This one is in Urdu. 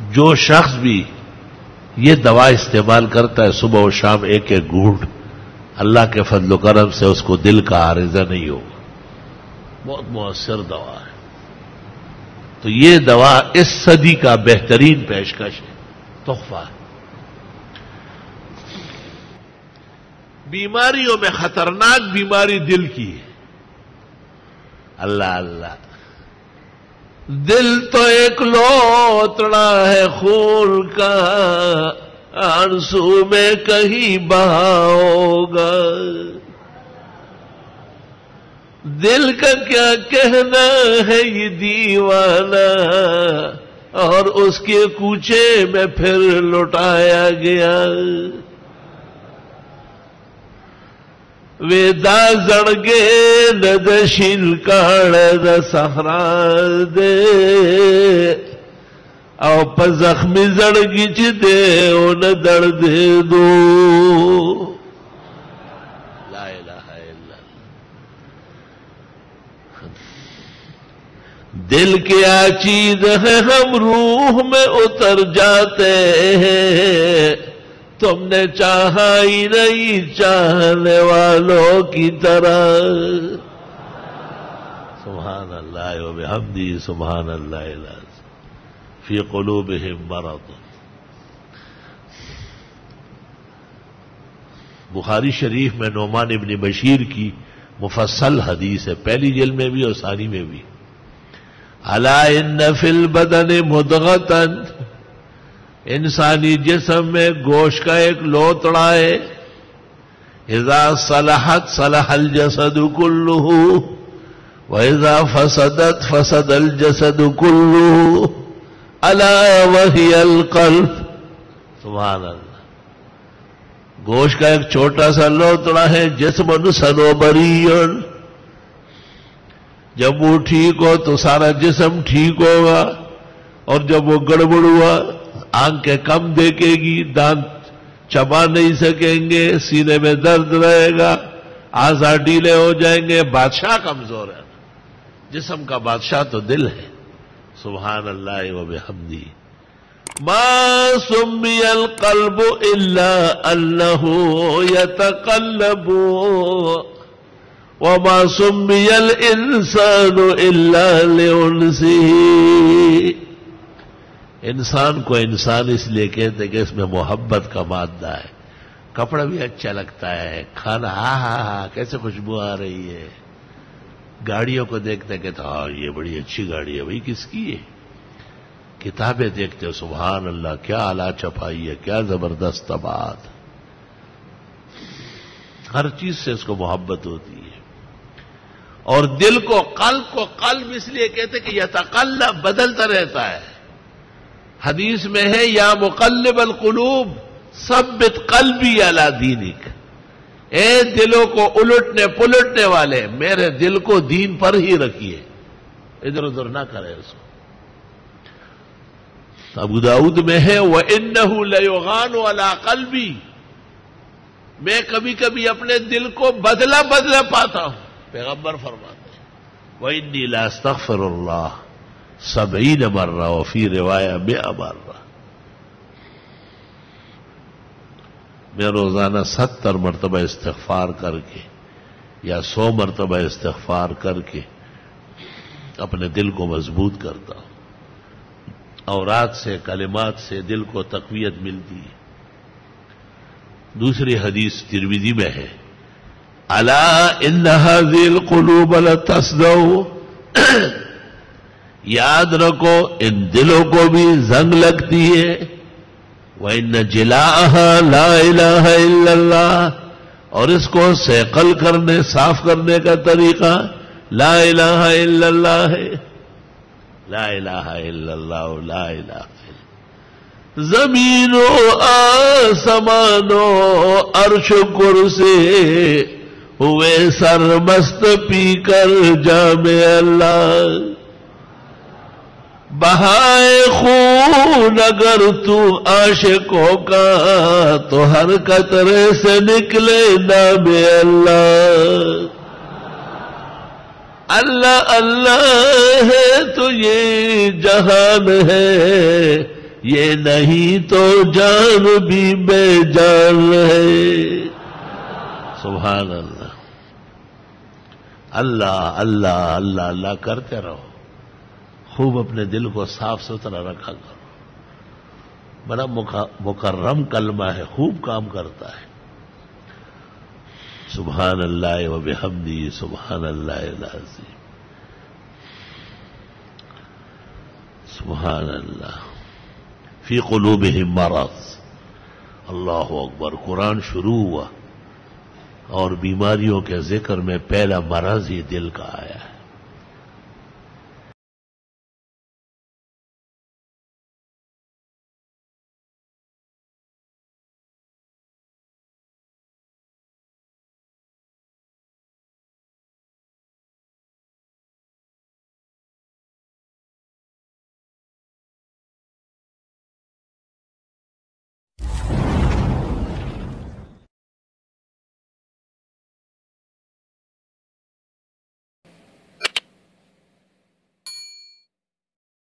جو شخص بھی یہ دوا استعمال کرتا ہے صبح و شام ایک ایک گھونٹ، اللہ کے فضل و کرم سے اس کو دل کا عارضہ نہیں ہوگا. بہت مؤثر دوا ہے. تو یہ دوا اس صدی کا بہترین پیشکش ہے، تحفہ ہے. بیماریوں میں خطرناک بیماری دل کی ہے. اللہ اللہ، دل تو ایک لوتڑا ہے خون کا، آنسو میں کہیں بہاؤ گا. دل کا کیا کہنا ہے یہ دیوانہ، اور اس کے کوچے میں پھر لٹایا گیا. ویدا زڑگے ندشن کاڑ سہرا دے، او په زخمی زڑگی چی دے او ندڑ دے دو. لا الہ الا اللہ. دل کی چیز ہے ہم روح میں اتر جاتے ہیں، تم نے چاہا ہی نہیں چاہنے والوں کی طرح. سبحان اللہ و بحمدہ، سبحان اللہ العظیم. فی قلوبہم مرض. بخاری شریف میں نعمان ابن بشیر کی مفصل حدیث ہے، پہلی جلد میں بھی اور ثانی میں بھی. الا ان فی البدن مضغۃ، انسانی جسم میں گوشت کا ایک لوتڑا ہے. اذا صلحت صلح الجسد کلہ واذا فسدت فسد الجسد کلہ الا وہی القلب. سبحان اللہ. گوشت کا ایک چھوٹا سا لوتڑا ہے، جسم صنوبریٌ، جب وہ ٹھیک ہو تو سارا جسم ٹھیک ہوگا، اور جب وہ گڑبڑ ہوا آنکھیں کم دیکھے گی، دانت چبا نہیں سکیں گے، سینے میں درد رہے گا، اعضاء ڈھیلے ہو جائیں گے. بادشاہ کمزور ہے، جسم کا بادشاہ تو دل ہے. سبحان اللہ و بحمدہ. ما سمی القلب الا انہ یتقلب وما سمی الانسان الا لانسہ. انسان کو انسان اس لیے کہتے کہ اس میں محبت کا مادہ ہے. کپڑا بھی اچھا لگتا ہے، کھانا ہاں کیسے خوشبو آ رہی ہے. گاڑیوں کو دیکھتے کہتے ہاں یہ بڑی اچھی گاڑی ہے، بھائی کس کی ہے. کتابیں دیکھتے سبحان اللہ کیا اعلیٰ چھپائی ہے، کیا زبردست بات. ہر چیز سے اس کو محبت ہوتی ہے. اور دل کو قلب اس لیے کہتے کہ یتقلب، بدلتا رہتا ہے. حدیث میں ہے یا مقلب القلوب ثبت قلبی علی دینک. اے دلوں کو الٹنے پلٹنے والے، میرے دل کو دین پر ہی رکھیے، ادھر ادھر نہ کرے اس کو. ابو داؤد میں ہے وَإِنَّهُ لَيُغَانُ عَلَىٰ قَلْبِي، میں کبھی کبھی اپنے دل کو بدلا پاتا ہوں. پیغمبر فرماتے ہیں وَإِنِّي لَأَسْتَغْفِرُ اللَّهَ 70 مرہ وفی روایہ 100 مرہ. میں روزانہ 70 مرتبہ استغفار کر کے یا 100 مرتبہ استغفار کر کے اپنے دل کو مضبوط کرتا ہوں. اورات سے، کلمات سے دل کو تقویت ملتی ہے. دوسری حدیث ترمذی میں ہے الا ان هذه القلوب لتصدع، یاد رکھو ان دلوں کو بھی زنگ لگتی ہے. وَإِنَّ جِلَاءَهَا لَا إِلَهَ إِلَّا اللَّهُ، اور اس کو سیقل کرنے، صاف کرنے کا طریقہ لا الہ الا اللہ ہے. لا الہ الا اللہ، لا الہ الا اللہ. زمین و آسمان و عرش و کرسی ہوئے سرمست پی کر جام اللہ. بہائے خون اگر تو عاشقوں کا تو ہر قطرے سے نکلے نام اللہ. اللہ اللہ ہے تو یہ جہان ہے، یہ نہیں تو جان بھی بے جان ہے۔ سبحان اللہ، اللہ اللہ اللہ اللہ کرتے رہو، خوب اپنے دل کو صاف ستھرا رکھا کرو۔ بڑا مکرم کلمہ ہے، خوب کام کرتا ہے۔ سبحان اللہ و بحمدہ، سبحان اللہ العظیم، سبحان اللہ۔ فی قلوبہم مرض، اللہ اکبر۔ قرآن شروع ہوا اور بیماریوں کے ذکر میں پہلا مرض ہی دل کا آیا ہے۔